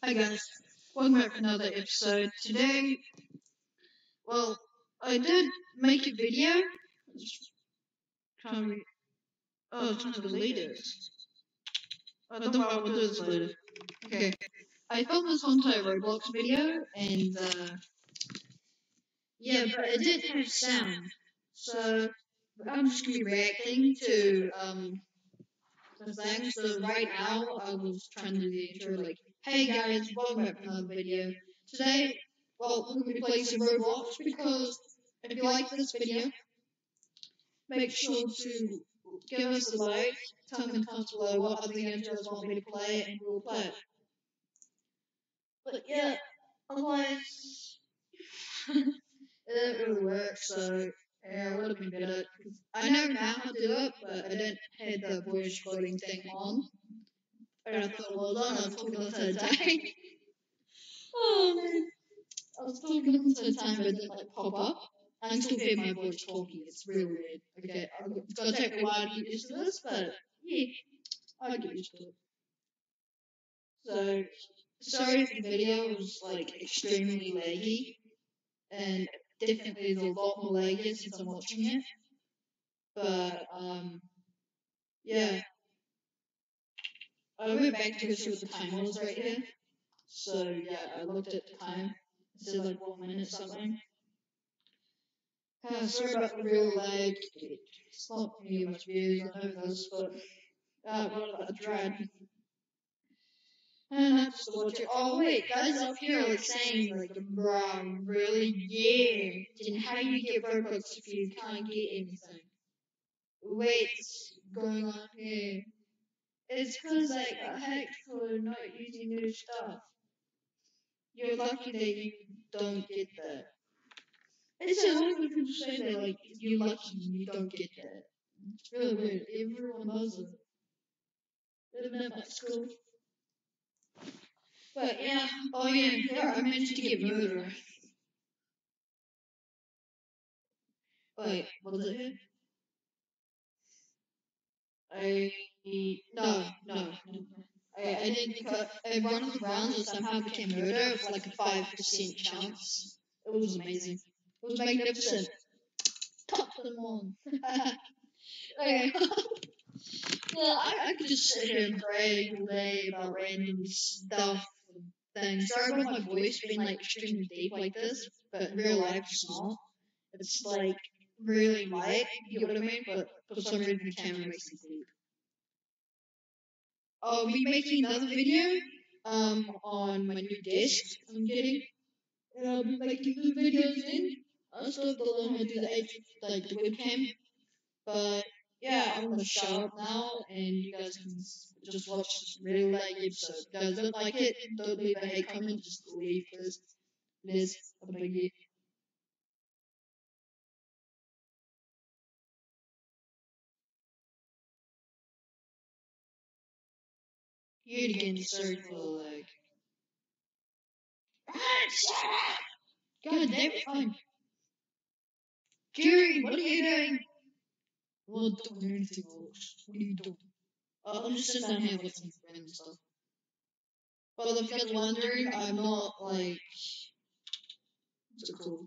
Hi guys, welcome back to another episode. Today, well, I did make a video. Trying to, trying to delete it. Don't worry, we'll do this later. Okay, I filmed this entire Roblox video, and yeah, but it did have sound, so I'm just gonna be reacting to the things. So right now, I was trying to do the intro, like, hey guys, welcome back to another video. Today, well, we're gonna be playing some Roblox because if you like this video, make sure to give us a like, tell me in the comments below what other games you guys want me to play, and we'll play it. But yeah, otherwise, it didn't really work, so yeah, it would have been better. Cause I know now how to do it, but I didn't have the voice recording thing on. And I thought it was on, I was talking the entire time. Oh man. I was talking the entire time, but it didn't like pop up. I can still hear my voice talking, it's really weird. Okay, it's gonna take a while to get used to this, but yeah, I'll get used to it. So, sorry if the video was like extremely laggy, and definitely is a lot more laggy since I'm watching it. But, yeah. I went back to go see what the time was right here. So, yeah, I looked at the time. It said like 1 minute something. Sorry about the real lag. It's not me much views, I know this, but what about the dread? And I just watch it. Oh wait, guys up here like saying like, bro, really? Yeah. Then how do you get Robux if you can't get anything? What's going on here? It's cause I got hacked for not using new stuff. You're lucky that you don't get that. It's a lot of people say that like you're lucky you don't get that. It's really weird. Everyone does it. Even at my school. But yeah, oh yeah, here I managed to get murder. Wait, what was it here? No. I didn't because one of the rounds I somehow became murder. It was like a 5% chance. It was amazing. It was magnificent. Top them on. Okay. Well, I could just sit here and brag all day about random stuff and things. Sorry about my voice being like extremely deep like this, but in real life it's not. It's like really light, you get what I mean? But for some reason the camera makes it deep. I'll be making another video on my new desk I'm getting. And I'll be making new videos then. I still have to learn how to do the webcam. But yeah, I'm gonna shut up now, and you guys can just watch this really late episode. If you guys don't like it, don't leave a hate comment, just leave, please. There's a biggie. Yet again, sorry for the lag. Shut up! God damn it, fine. Jerry, what are you doing? Well, don't do anything else. What are you doing? I'm just sitting down here with some random stuff. Well, if you guys are wondering, I'm not like. What's it called?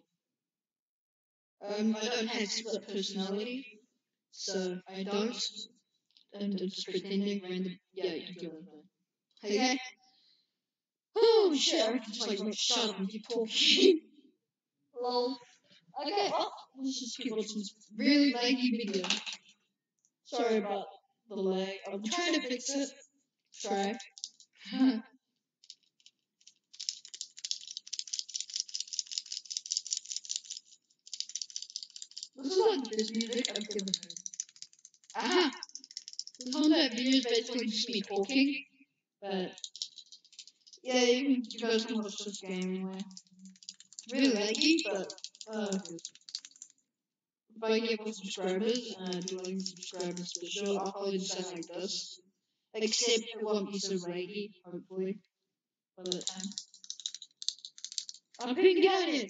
I don't have split personality, so I don't. I'm just pretending random. Yeah, you get what I'm saying. Okay? Oh shit, I can just like shut up and keep talking. Lol. Okay, well, let's just keep watching this really laggy video. Sorry about the lag. I'm trying to fix it. Try. This is like the best music I've ever heard. Aha! This whole entire video is basically just me talking, but yeah, you guys can watch this game anyway. Really laggy, but good. If I get more subscribers and I do like subscriber special, I'll probably just sound like this. Except it won't be so laggy, hopefully, by that time. I'm being at it!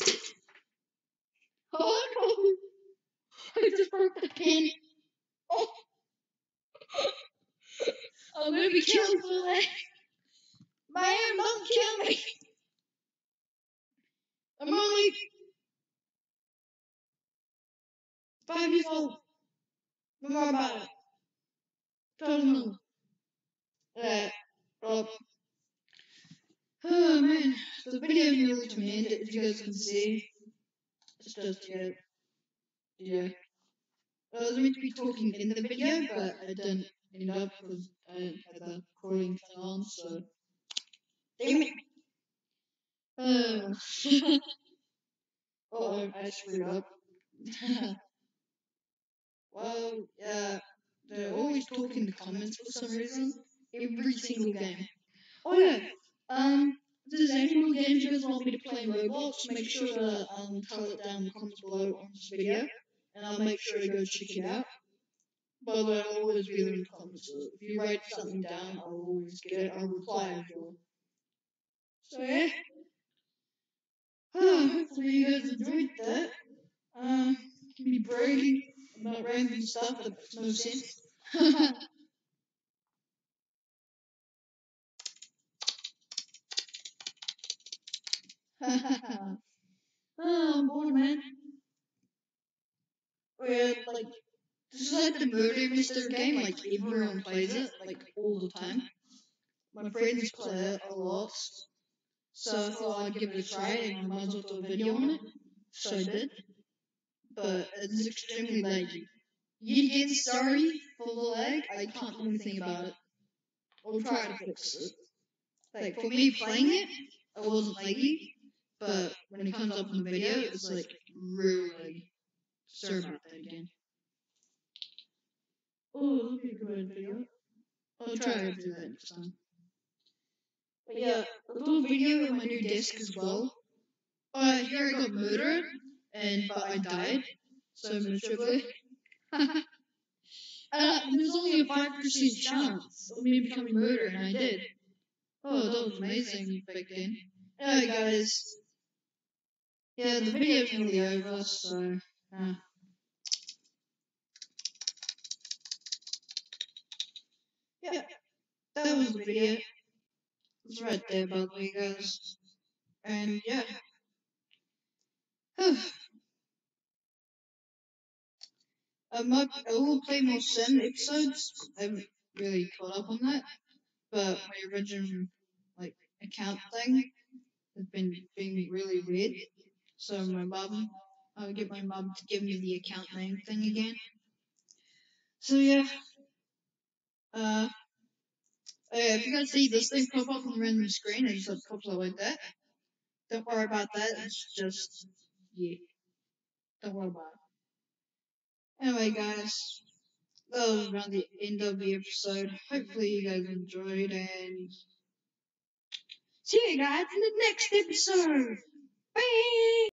Oh no! I just broke the pen! Oh! I'm gonna be killed for that! Ma'am, don't kill me. I'm only 5 years old. No more about it. Told no. Uh, well, oh man, the video is nearly to an end, as you guys can see. It's just, yeah. I was meant to be talking in the video, but I didn't end up because I didn't have the recording thing on, so. Damn it! I screwed up. Well, yeah, they're always talking in the comments for some reason. Every single game. Oh yeah. If there's any more games you guys want me to play in Roblox, make sure to tell it down in the comments below on this video, and I'll make sure to go check it out. By the way, I'll always be there in the comments, so if you write something down, I'll always get it. I'll reply as well. So yeah. Hopefully you guys enjoyed that. Me bragging about random stuff that makes no sense. I'm bored, man. Where, like, this is like the murder mystery game, like, everyone plays it, like, all the time. My friends play it a lot, so I thought I'd give it a try and I might as well do a video on it. So I did, but it's extremely laggy. Yet again, sorry for the lag, I can't do anything about it. I'll try to fix it. Like, for me playing it, it wasn't laggy, but when it comes up in the video, it's like really laggy. Sorry about that again. Oh, that'll be a good video. I'll try to do that next time. But yeah, I'll do a video on my new desk as well. Here I got murdered, but I died, so miserably. There's only a 5% chance of me becoming murdered, and I did. Oh, that was amazing back then. Anyway, guys. Yeah, the video's nearly over, so. Yeah, that was the video. It's right there, by the way, guys. And yeah. I will play more Sim episodes. I haven't really caught up on that. But my original, like, account thing has been being really weird. So I'll get my mum to give me the account name thing again. So yeah. If you guys see this thing pop up on the random screen, it just like pops up like that. Don't worry about that. It's just, yeah. Don't worry about it. Anyway, guys, that was around the end of the episode. Hopefully you guys enjoyed, and see you guys in the next episode. Bye!